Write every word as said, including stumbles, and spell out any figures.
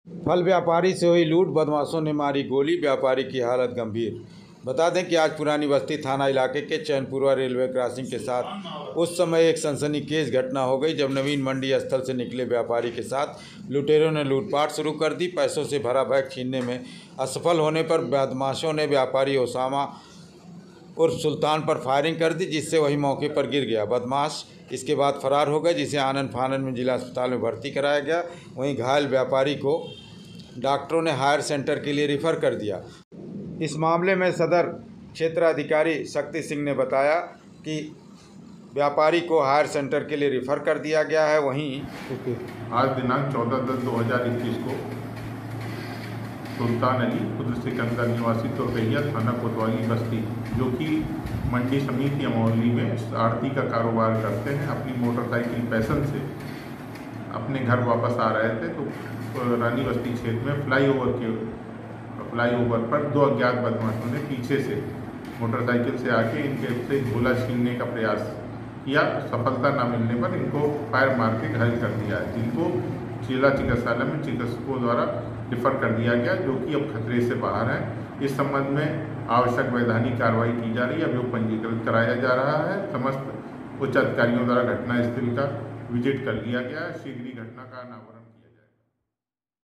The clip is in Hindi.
फल व्यापारी से हुई लूट, बदमाशों ने मारी गोली, व्यापारी की हालत गंभीर। बता दें कि आज पुरानी बस्ती थाना इलाके के चैनपुरवा रेलवे क्रॉसिंग के साथ उस समय एक सनसनीखेज घटना हो गई जब नवीन मंडी स्थल से निकले व्यापारी के साथ लुटेरों ने लूटपाट शुरू कर दी। पैसों से भरा बैग छीनने में असफल होने पर बदमाशों ने व्यापारी ओसामा उर्फ सुल्तान पर फायरिंग कर दी, जिससे वही मौके पर गिर गया। बदमाश इसके बाद फरार हो गए, जिसे आनन फानन में जिला अस्पताल में भर्ती कराया गया। वहीं घायल व्यापारी को डॉक्टरों ने हायर सेंटर के लिए रेफर कर दिया। इस मामले में सदर क्षेत्राधिकारी शक्ति सिंह ने बताया कि व्यापारी को हायर सेंटर के लिए रेफर कर दिया गया है। वहीं आज दिनांक चौदह दस दो हज़ार इक्कीस को सुल्तान अली खुद सिकंदर निवासी तुरकैया थाना कोतवाली बस्ती, जो कि मंडी समिति अमौली में आड़ती का कारोबार करते हैं, अपनी मोटरसाइकिल पैसन से अपने घर वापस आ रहे थे तो रानी बस्ती क्षेत्र में फ्लाईओवर के फ्लाईओवर पर दो अज्ञात बदमाशों ने पीछे से मोटरसाइकिल से आके इनके से झोला छीनने का प्रयास किया। सफलता न मिलने पर इनको फायर मार के घायल कर दिया, जिनको जिला चिकित्सालय में चिकित्सकों द्वारा रिफर कर दिया गया, जो कि अब खतरे से बाहर है। इस संबंध में आवश्यक वैधानिक कार्रवाई की जा रही है, अभियोग पंजीकृत कराया जा रहा है। समस्त उच्च अधिकारियों द्वारा घटनास्थल का विजिट कर लिया गया है। शीघ्र ही घटना का अनावरण